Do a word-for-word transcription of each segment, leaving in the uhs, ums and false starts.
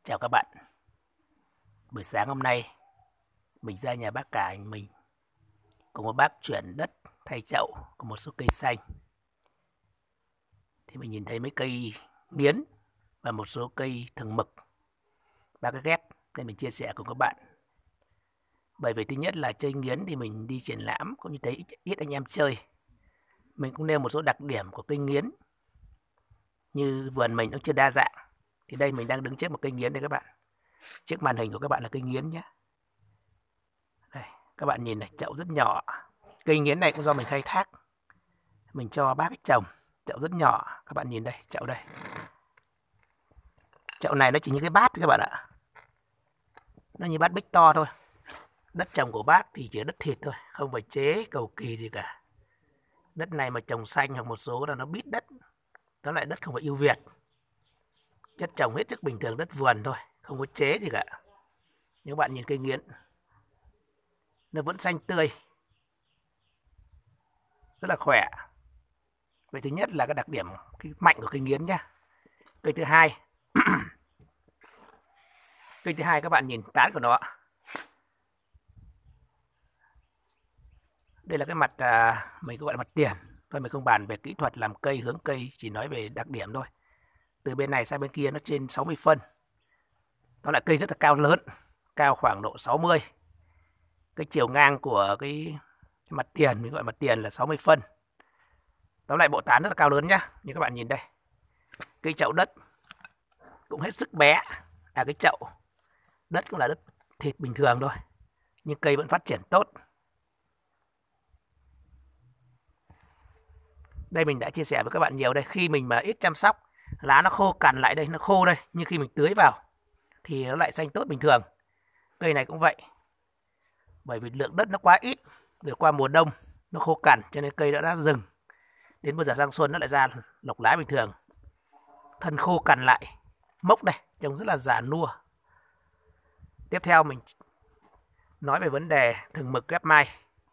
Chào các bạn. Buổi sáng hôm nay mình ra nhà bác cả anh mình cùng một bác chuyển đất thay chậu của một số cây xanh. Thì mình nhìn thấy mấy cây nghiến và một số cây thường mực. Bác cái ghép nên mình chia sẻ cùng các bạn. Bởi vì thứ nhất là chơi nghiến thì mình đi triển lãm cũng như thấy ít anh em chơi. Mình cũng nêu một số đặc điểm của cây nghiến. Như vườn mình nó chưa đa dạng. Thì đây mình đang đứng trước một cây nghiến đây các bạn. Trước màn hình của các bạn là cây nghiến nhé. Đây, các bạn nhìn này, chậu rất nhỏ. Cây nghiến này cũng do mình khai thác. Mình cho bác cái trồng, chậu rất nhỏ. Các bạn nhìn đây, chậu đây. Chậu này nó chỉ như cái bát các bạn ạ. Nó như bát bích to thôi. Đất trồng của bác thì chỉ đất thịt thôi, không phải chế cầu kỳ gì cả. Đất này mà trồng xanh hoặc một số là nó bít đất. Đó lại đất không phải ưu việt. Chất trồng hết sức bình thường, đất vườn thôi, không có chế gì cả. Nếu bạn nhìn cây nghiến, nó vẫn xanh tươi, rất là khỏe. Vậy thứ nhất là cái đặc điểm cái mạnh của cây nghiến nhá. Cây thứ hai, cây thứ hai các bạn nhìn tán của nó. Đây là cái mặt à, mình gọi là mặt tiền. Thôi mình không bàn về kỹ thuật làm cây, hướng cây, chỉ nói về đặc điểm thôi. Từ bên này sang bên kia nó trên sáu mươi phân. Nó là cây rất là cao lớn, cao khoảng độ sáu mươi. Cái chiều ngang của cái mặt tiền, mình gọi mặt tiền là sáu mươi phân. Tóm lại bộ tán rất là cao lớn nhá, như các bạn nhìn đây. Cây chậu đất cũng hết sức bé. À cái chậu đất cũng là đất thịt bình thường thôi, nhưng cây vẫn phát triển tốt. Đây mình đã chia sẻ với các bạn nhiều đây, khi mình mà ít chăm sóc, lá nó khô cằn lại đây, nó khô đây, nhưng khi mình tưới vào thì nó lại xanh tốt bình thường. Cây này cũng vậy. Bởi vì lượng đất nó quá ít, rồi qua mùa đông nó khô cằn cho nên cây đã đã dừng. Đến bây giờ sang xuân nó lại ra lộc lá bình thường. Thân khô cằn lại, mốc đây, trông rất là già nua. Tiếp theo mình nói về vấn đề thường mực ghép mai.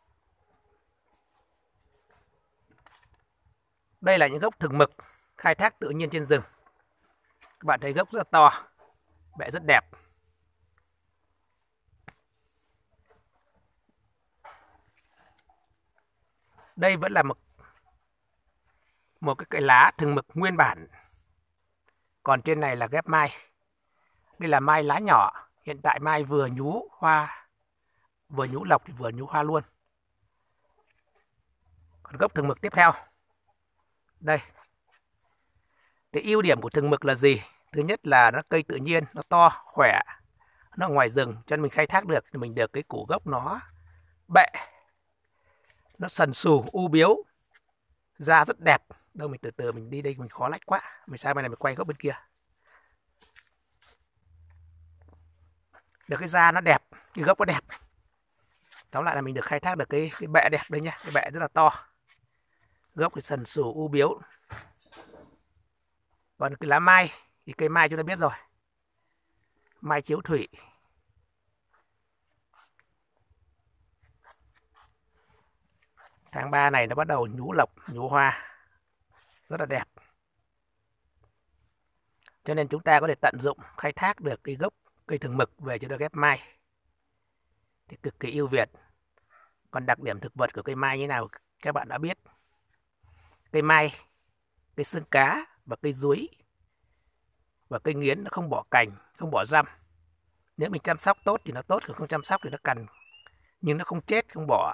Đây là những gốc thường mực khai thác tự nhiên trên rừng. Các bạn thấy gốc rất là to, bẹ rất đẹp. Đây vẫn là một một cái cây lá thường mực nguyên bản. Còn trên này là ghép mai. Đây là mai lá nhỏ. Hiện tại mai vừa nhú hoa, vừa nhú lọc thì vừa nhú hoa luôn. Còn gốc thường mực tiếp theo. Đây. Cái ưu điểm của thường mực là gì? Thứ nhất là nó cây tự nhiên, nó to, khỏe. Nó ở ngoài rừng cho nên mình khai thác được thì mình được cái củ gốc nó bẹ. Nó sần sù, u biếu. Da rất đẹp. Đâu mình từ từ mình đi đây mình khó lách quá. Mình sang bên này mình quay gốc bên kia. Được cái da nó đẹp, cái gốc nó đẹp. Tóm lại là mình được khai thác được cái, cái bẹ đẹp đây nhá. Cái bẹ rất là to. Gốc thì sần sù, u biếu. Còn cái lá mai thì cây mai chúng ta biết rồi. Mai chiếu thủy. Tháng ba này nó bắt đầu nhú lộc, nhú hoa. Rất là đẹp. Cho nên chúng ta có thể tận dụng, khai thác được cái gốc cây thường mực về cho được ghép mai. Thì cực kỳ ưu việt. Còn đặc điểm thực vật của cây mai như thế nào các bạn đã biết. Cây mai, cây xương cá và cây dúi và cây nghiến nó không bỏ cành, không bỏ răm. Nếu mình chăm sóc tốt thì nó tốt, còn không chăm sóc thì nó cằn. Nhưng nó không chết, không bỏ.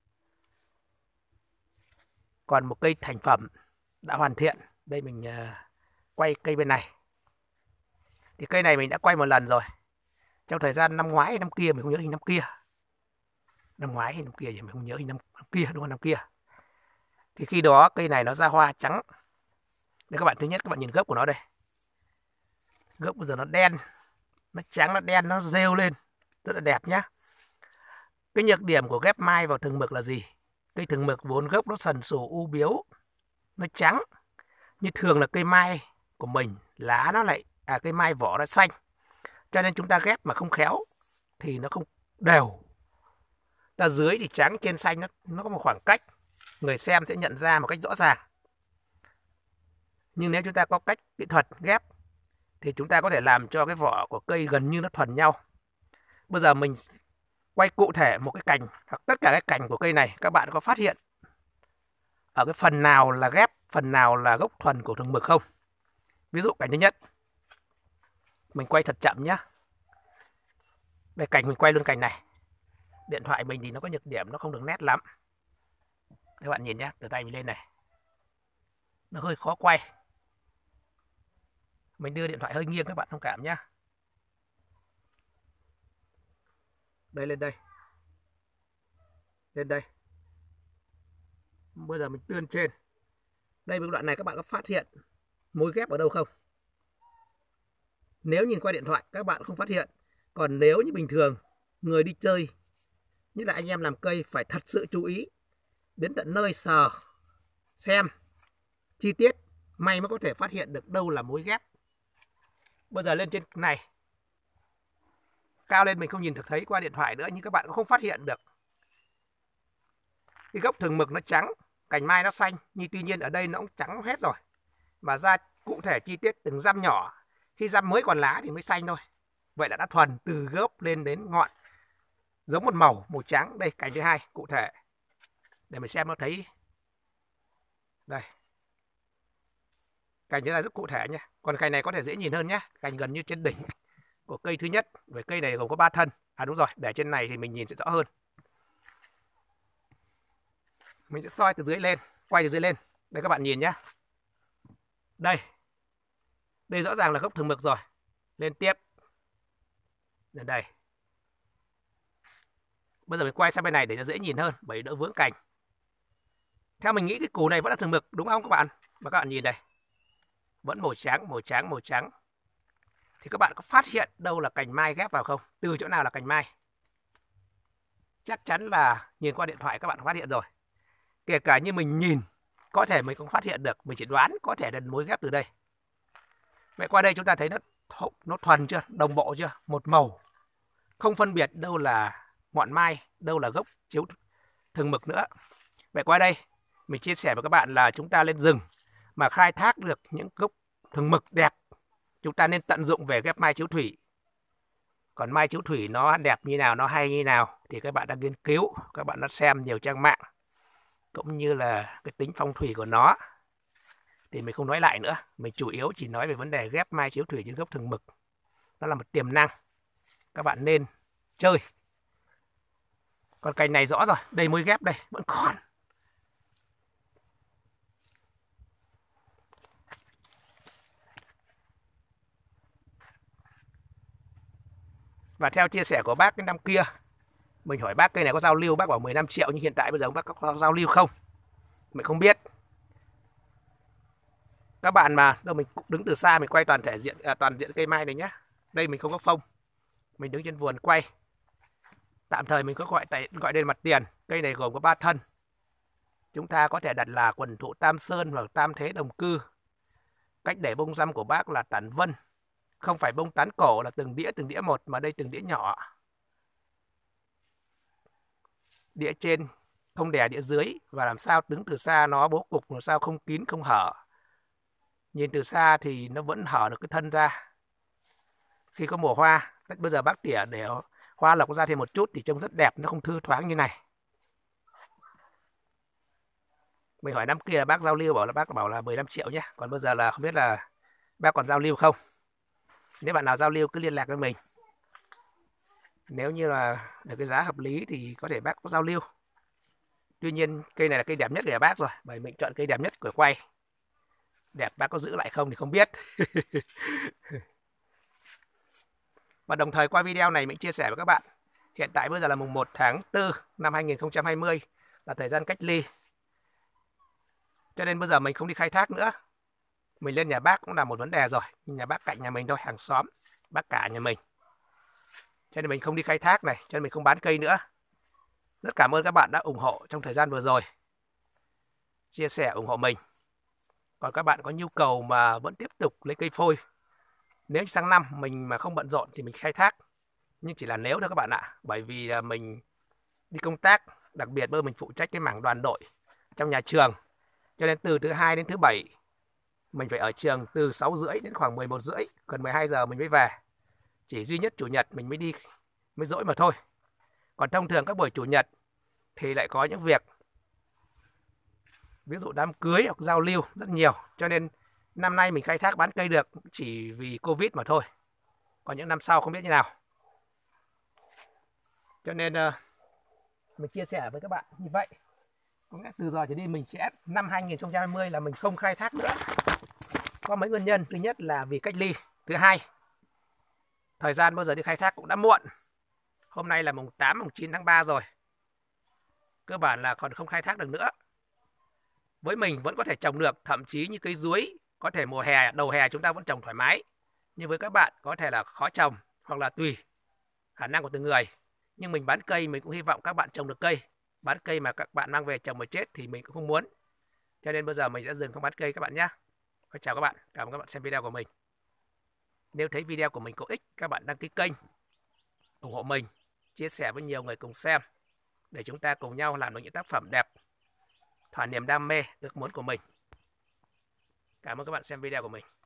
Còn một cây thành phẩm đã hoàn thiện. Đây mình quay cây bên này. Thì cây này mình đã quay một lần rồi. Trong thời gian năm ngoái hay năm kia, mình không nhớ hình năm kia. Năm ngoái hay năm kia, mình không nhớ hình năm, năm kia, đúng không? Năm kia. Thì khi đó cây này nó ra hoa trắng. Đây các bạn, thứ nhất các bạn nhìn gốc của nó đây. Gốc bây giờ nó đen, nó trắng, nó đen, nó rêu lên. Rất là đẹp nhá. Cái nhược điểm của ghép mai vào thường mực là gì? Cây thường mực vốn gốc nó sần sù u biếu, nó trắng. Như thường là cây mai của mình, lá nó lại, à cây mai vỏ nó xanh. Cho nên chúng ta ghép mà không khéo thì nó không đều. Ta dưới thì trắng, trên xanh nó, nó có một khoảng cách. Người xem sẽ nhận ra một cách rõ ràng. Nhưng nếu chúng ta có cách kỹ thuật ghép thì chúng ta có thể làm cho cái vỏ của cây gần như nó thuần nhau. Bây giờ mình quay cụ thể một cái cành hoặc tất cả các cành của cây này, các bạn có phát hiện ở cái phần nào là ghép, phần nào là gốc thuần của thường mực không? Ví dụ cành thứ nhất, mình quay thật chậm nhé. Đây, cành mình quay luôn cành này. Điện thoại mình thì nó có nhược điểm, nó không được nét lắm. Các bạn nhìn nhé, từ tay mình lên này, nó hơi khó quay. Mình đưa điện thoại hơi nghiêng, các bạn thông cảm nhé. Đây, lên đây, lên đây. Bây giờ mình tuyên trên. Đây, đoạn này các bạn có phát hiện mối ghép ở đâu không? Nếu nhìn qua điện thoại các bạn không phát hiện. Còn nếu như bình thường, người đi chơi, như là anh em làm cây, phải thật sự chú ý đến tận nơi sờ, xem chi tiết, may mới có thể phát hiện được đâu là mối ghép. Bây giờ lên trên này, cao lên mình không nhìn được thấy qua điện thoại nữa, nhưng các bạn cũng không phát hiện được. Cái gốc thường mực nó trắng, cành mai nó xanh, nhưng tuy nhiên ở đây nó cũng trắng hết rồi. Mà ra cụ thể chi tiết từng răm nhỏ, khi răm mới còn lá thì mới xanh thôi. Vậy là đã thuần từ gốc lên đến ngọn, giống một màu, màu trắng. Đây, cành thứ hai, cụ thể. Để mình xem nó thấy. Đây. Cành thứ hai rất cụ thể nha. Còn cành này có thể dễ nhìn hơn nhé. Cành gần như trên đỉnh của cây thứ nhất. Với cây này gồm có ba thân. À đúng rồi, để trên này thì mình nhìn sẽ rõ hơn. Mình sẽ soi từ dưới lên, quay từ dưới lên. Đây các bạn nhìn nhé. Đây. Đây rõ ràng là gốc thường mực rồi. Lên tiếp. Đến đây. Bây giờ mình quay sang bên này để cho dễ nhìn hơn, bởi đỡ vướng cành. Theo mình nghĩ cái củ này vẫn là thường mực, đúng không các bạn? Và các bạn nhìn đây. Vẫn màu trắng, màu trắng, màu trắng. Thì các bạn có phát hiện đâu là cành mai ghép vào không? Từ chỗ nào là cành mai? Chắc chắn là nhìn qua điện thoại các bạn phát hiện rồi. Kể cả như mình nhìn, có thể mình cũng phát hiện được. Mình chỉ đoán có thể là mối ghép từ đây. Vậy qua đây chúng ta thấy nó, nó thuần chưa? Đồng bộ chưa? Một màu. Không phân biệt đâu là ngọn mai, đâu là gốc chiếu thường mực nữa. Vậy qua đây, mình chia sẻ với các bạn là chúng ta lên rừng mà khai thác được những gốc thường mực đẹp, chúng ta nên tận dụng về ghép mai chiếu thủy. Còn mai chiếu thủy nó đẹp như nào, nó hay như nào thì các bạn đã nghiên cứu, các bạn đã xem nhiều trang mạng, cũng như là cái tính phong thủy của nó. Thì mình không nói lại nữa, mình chủ yếu chỉ nói về vấn đề ghép mai chiếu thủy trên gốc thường mực. Nó là một tiềm năng, các bạn nên chơi. Còn cành này rõ rồi, đây mới ghép đây, vẫn còn. Và theo chia sẻ của bác cái năm kia, mình hỏi bác cây này có giao lưu, bác bảo mười lăm triệu, nhưng hiện tại bây giờ bác có giao lưu không? Mình không biết. Các bạn mà, đâu mình đứng từ xa mình quay toàn thể diện à, toàn diện cây mai này nhé. Đây mình không có phông. Mình đứng trên vườn quay. Tạm thời mình có gọi tại gọi đây là mặt tiền. Cây này gồm có ba thân. Chúng ta có thể đặt là quần thụ Tam Sơn hoặc Tam Thế Đồng Cư. Cách để bông răm của bác là tản vân. Không phải bông tán cổ là từng đĩa từng đĩa một, mà đây từng đĩa nhỏ. Đĩa trên không đè đĩa dưới, và làm sao đứng từ xa nó bố cục làm sao không kín không hở. Nhìn từ xa thì nó vẫn hở được cái thân ra. Khi có mùa hoa, bây giờ bác tỉa để hoa lọc ra thêm một chút thì trông rất đẹp, nó không thư thoáng như này. Mình hỏi năm kia bác giao lưu bảo là bác bảo là mười lăm triệu nhé. Còn bây giờ là không biết là bác còn giao lưu không. Nếu bạn nào giao lưu cứ liên lạc với mình. Nếu như là được cái giá hợp lý thì có thể bác có giao lưu. Tuy nhiên cây này là cây đẹp nhất của bác rồi, bởi mình chọn cây đẹp nhất của quay. Đẹp bác có giữ lại không thì không biết. Và đồng thời qua video này mình chia sẻ với các bạn, hiện tại bây giờ là mùng một tháng tư năm hai nghìn không trăm hai mươi, là thời gian cách ly. Cho nên bây giờ mình không đi khai thác nữa. Mình lên nhà bác cũng là một vấn đề rồi. Nhà bác cạnh nhà mình thôi, hàng xóm, bác cả nhà mình. Cho nên mình không đi khai thác này, cho nên mình không bán cây nữa. Rất cảm ơn các bạn đã ủng hộ trong thời gian vừa rồi. Chia sẻ ủng hộ mình. Còn các bạn có nhu cầu mà vẫn tiếp tục lấy cây phôi, nếu sang năm mình mà không bận rộn thì mình khai thác. Nhưng chỉ là nếu thôi các bạn ạ. Bởi vì mình đi công tác, đặc biệt bởi mình phụ trách cái mảng đoàn đội trong nhà trường. Cho nên từ thứ hai đến thứ bảy Mình phải ở trường từ sáu rưỡi đến khoảng mười một rưỡi, gần mười hai giờ mình mới về. Chỉ duy nhất chủ nhật mình mới đi, mới dỗi mà thôi. Còn thông thường các buổi chủ nhật thì lại có những việc, ví dụ đám cưới hoặc giao lưu rất nhiều. Cho nên năm nay mình khai thác bán cây được chỉ vì Covid mà thôi. Còn những năm sau không biết như nào. Cho nên uh, mình chia sẻ với các bạn như vậy. Có nghĩa từ giờ trở đi mình sẽ, năm hai nghìn không trăm hai mươi là mình không khai thác nữa. Có mấy nguyên nhân. Thứ nhất là vì cách ly. Thứ hai, thời gian bao giờ đi khai thác cũng đã muộn. Hôm nay là mùng tám, mùng chín tháng ba rồi. Cơ bản là còn không khai thác được nữa. Với mình vẫn có thể trồng được, thậm chí như cây chuối, có thể mùa hè, đầu hè chúng ta vẫn trồng thoải mái. Nhưng với các bạn có thể là khó trồng, hoặc là tùy khả năng của từng người. Nhưng mình bán cây, mình cũng hy vọng các bạn trồng được cây. Bán cây mà các bạn mang về trồng mà chết thì mình cũng không muốn. Cho nên bây giờ mình sẽ dừng không bán cây các bạn nhé. Chào các bạn, cảm ơn các bạn xem video của mình. Nếu thấy video của mình có ích, các bạn đăng ký kênh, ủng hộ mình, chia sẻ với nhiều người cùng xem, để chúng ta cùng nhau làm được những tác phẩm đẹp, thỏa niềm đam mê, ước muốn của mình. Cảm ơn các bạn xem video của mình.